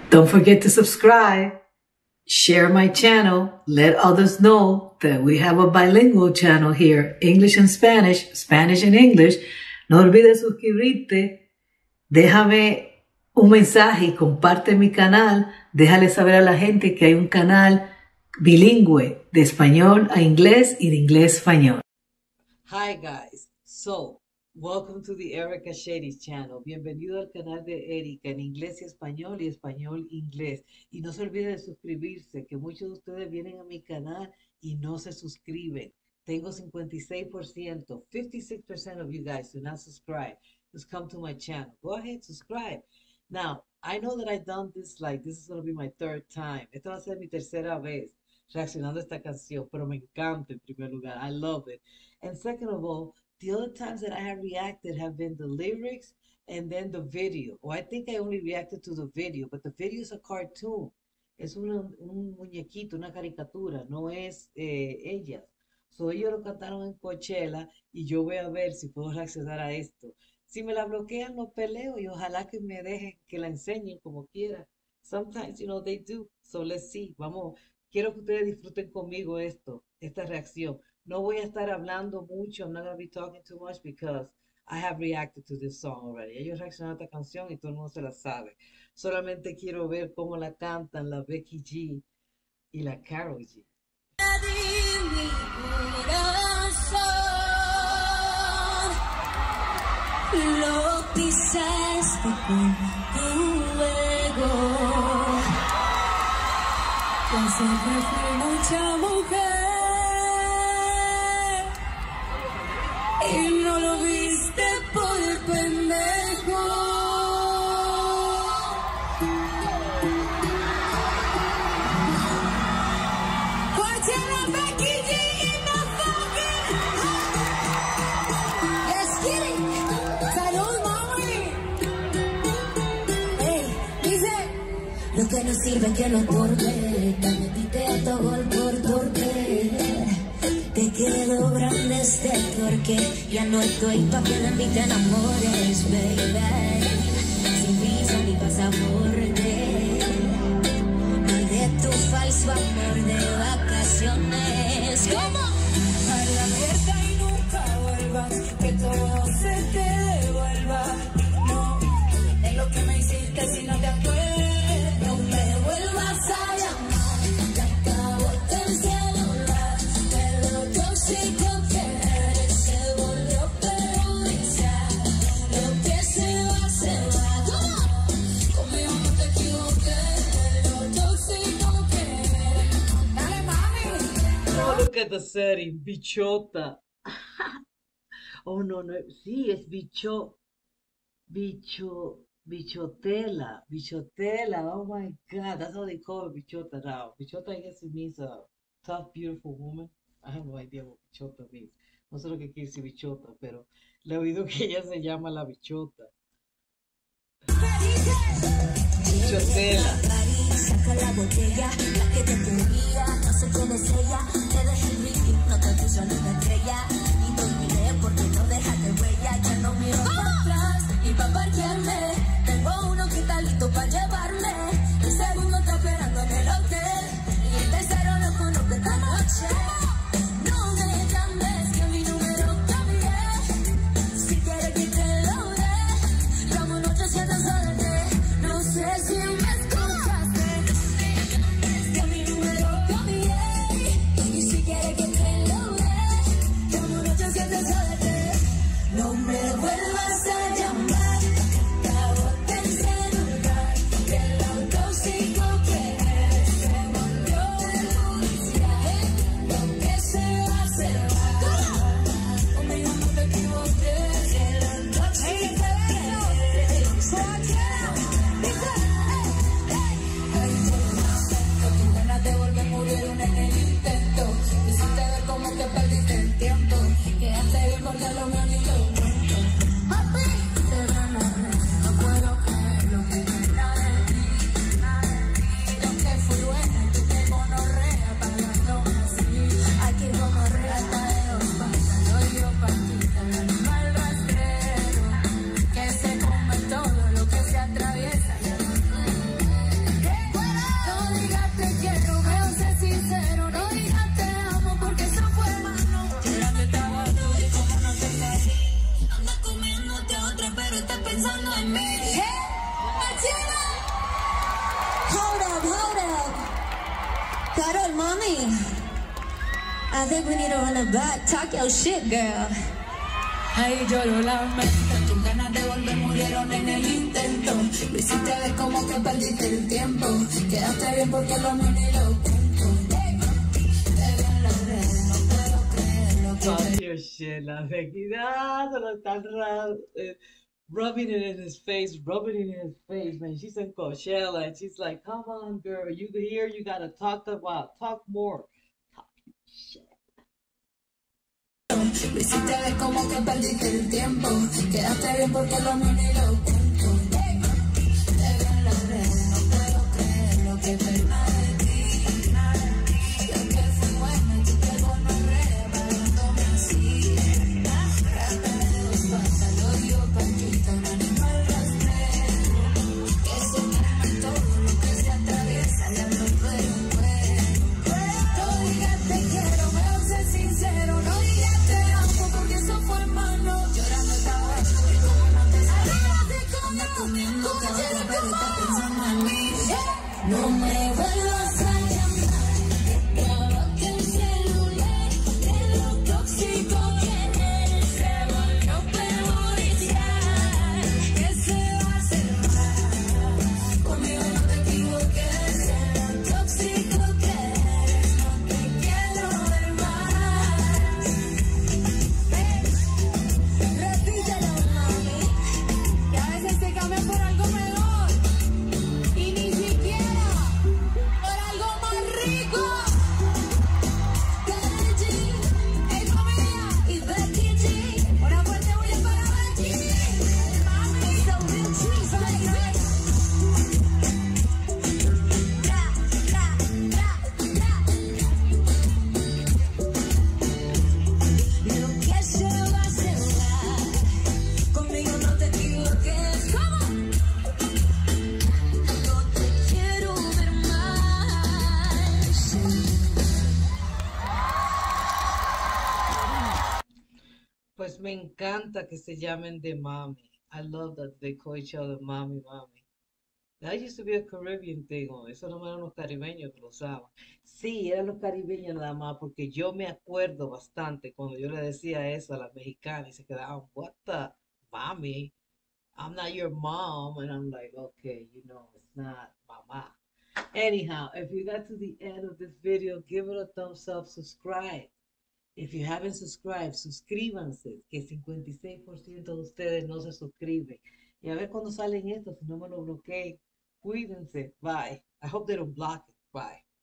Don't forget to subscribe, share my channel, let others know that we have a bilingual channel here, English and Spanish, Spanish and English. No olvides suscribirte, déjame un mensaje y comparte mi canal. Déjale saber a la gente que hay un canal bilingüe de español a inglés y de inglés a español. Hi guys, so welcome to the Erica Shady channel. Bienvenido al canal de Erika en inglés y español inglés. Y no se olvide de suscribirse, que muchos de ustedes vienen a mi canal y no se suscriben. Tengo 56%, 56% of you guys do not subscribe. Just come to my channel. Go ahead, subscribe. Now, I know that I've done this, this is going to be my third time. Esta va a ser mi tercera vez reaccionando a esta canción, pero me encanta en primer lugar. I love it. And second of all, the other times that I have reacted have been the lyrics and then the video. Or I think I only reacted to the video, but the video is a cartoon. Es un muñequito, una caricatura, no es ella. So ellos lo cantaron en Coachella y yo voy a ver si puedo reaccionar a esto. Si me la bloquean, no peleo y ojalá que me dejen que la enseñen como quiera. Sometimes, you know, they do. So let's see. Vamos, quiero que ustedes disfruten conmigo esta reacción. No voy a estar hablando mucho. I'm not going to be talking too much because I have reacted to this song already. Ellos reaccionaron a esta canción y todo el mundo se la sabe. Solamente quiero ver cómo la cantan la Becky G y la Karol G. Lo pisaste con tu ego, que se fue mucha mujer y no lo viste por pendejo. Coachella, Becky G in the fucking house. Let's get it. Lo que no sirve que no aporte, te metiste todo el por qué. Te quedó grande este torque, ya no estoy pa' que de mí te enamores, baby. Sin visa ni pasaporte, ni de tu falso amor de vacaciones. ¿Cómo? A la mierda y nunca vuelvas, que todo se te devuelva. No, es lo que me hiciste si no te acuerdas. Look at the setting, bichota. Oh, no, sí, es bichotela, oh my God, that's how they call it, bichota now. Bichota, I guess it means a tough, beautiful woman. I have no idea what bichota means. No sé lo que quiere decir bichota, pero le he oído que ella se llama la bichota. Bichotela. Saca la botella, la que te pedía, no sé quién es ella, te dejé el ring, no te puso ni una estrella, y te olvidé porque no dejaste huella, ya no miro para atrás, ni pa' parquearme, tengo uno que está listo para llevarme, el segundo está esperando en el hotel, y el tercero lo conozco esta noche, no me llames que mi número cambié, si quieres que te lo dé, llamo en 800 dólares, no sé si me no me vuelvas a llamar, te boté el celular, que el autóxico que eres se volvió el judicial, lo que se va, se va, conmigo no te equivoqué, que el autóxico que eres, tu ganas de volver murieron en el intento, hiciste ver como que perdiste el tiempo, quedaste bien porque lo mío ni lo cuento. no es mí. Hey, Machina. Hold up. Carol, mommy. I think we need to run it back. Talk your shit, girl. Ay, lloro la mente. Tus ganas de volver murieron en el intento. Lo hiciste ver como que perdiste el tiempo. Quédate bien porque lo mío ni lo cuento. Te veo en las redes, no puedo creer lo que Talk your shit, la Becky. Ah, solo tan raro. Rubbing it in his face, man. She's in Coachella and she's like, come on, girl, you here, you gotta talk more. Talk your shit. lo hiciste ver como que perdiste el tiempo. Quédate bien porque lo mío ni lo cuento. Te veo en las redes, no puedo creer lo que fue nada de ti. Lo que fue bueno, tú te vuelves red, pagándome así. Rata de dos patas, lo dio panquita, un animal rastrero. Que se come todo lo que se atraviesa, le hablo pero bueno. No digas te quiero, mejor ser sincero. No digas te amo porque eso fue en mano. Llorando estaba y como no te sabía. Anda comiendo cabeza pero está pensando en mí. No me vuelvas a llamar. Graba que el celular de lo tóxico que eres se volvió perjudicial. ¿Qué se va a hacer mal? Conmigo no te equivoques. De lo tóxico que eres no te quiero ver más. Repítelo, mami. Que a veces te cambian por algo mejor. Y ni siquiera por algo más rico. Karol G, hey familia, y Becky G. Una fuerte bulla para Becky. Mami, so real cheese, baby. Tra, tra, tra, tra. Lo que se va a hacer, conmigo no te equivoques. ¿Cómo? No te quiero ver más. Pues me encanta que se llamen de mami. I love that they call each other mami, mami. That used to be a Caribbean thing, oh, eso no eran los caribeños que lo usaban. Sí, eran los caribeños nada más, porque yo me acuerdo bastante cuando yo le decía eso a las mexicanas y se quedaban, what the, mami? I'm not your mom. And I'm like, okay, you know, it's not mama. Anyhow, if you got to the end of this video, give it a thumbs up, subscribe. If you haven't subscribed, suscríbanse, que 56% de ustedes no se suscriben. Y a ver cuando salen estos, si no me lo bloqueen. Cuídense. Bye. I hope they don't block it. Bye.